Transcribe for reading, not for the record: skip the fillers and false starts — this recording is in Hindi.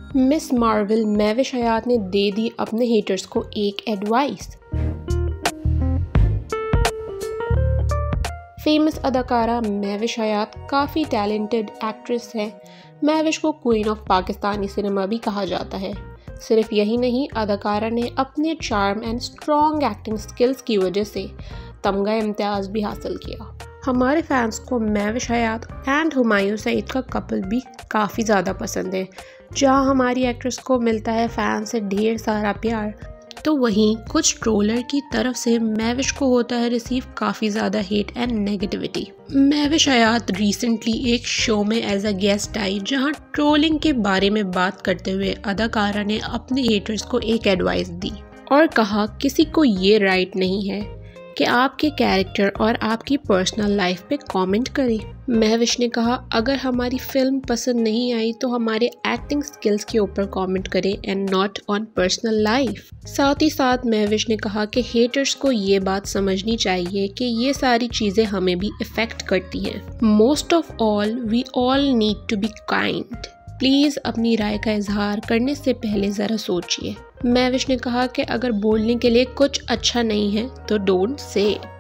मिस मार्वल महविश हयात ने दे दी अपने हेटर्स को एक एडवाइस। फेमस अदाकारा महविश हयात काफ़ी टैलेंटेड एक्ट्रेस है। महविश को क्वीन ऑफ पाकिस्तानी सिनेमा भी कहा जाता है। सिर्फ यही नहीं, अदाकारा ने अपने charm and strong acting skills की वजह से तमगा इम्तियाज़ भी हासिल किया। हमारे फैंस को महविश हयात एंड हुमायूं सईद का कपल भी काफ़ी ज़्यादा पसंद है। जहां हमारी एक्ट्रेस को मिलता है फैंस से ढेर सारा प्यार, तो वहीं कुछ ट्रोलर की तरफ से महविश को होता है रिसीव काफ़ी ज़्यादा hate and negativity. Mahwish Hayat recently एक शो में एज अ गेस्ट आई, जहां ट्रोलिंग के बारे में बात करते हुए अदाकारा ने अपने हेटर्स को एक एडवाइस दी और कहा किसी को ये राइट नहीं है कि आपके कैरेक्टर और आपकी पर्सनल लाइफ पे कमेंट करें। महविश ने कहा अगर हमारी फिल्म पसंद नहीं आई तो हमारे एक्टिंग स्किल्स के ऊपर कमेंट करें and not on personal life. साथ ही साथ महविश ने कहा कि हेटर्स को ये बात समझनी चाहिए कि ये सारी चीज़ें हमें भी इफ़ेक्ट करती हैं। Most of all we all need to be kind. Please अपनी राय का इजहार करने से पहले ज़रा सोचिए। महविश ने कहा कि अगर बोलने के लिए कुछ अच्छा नहीं है तो डोंट से।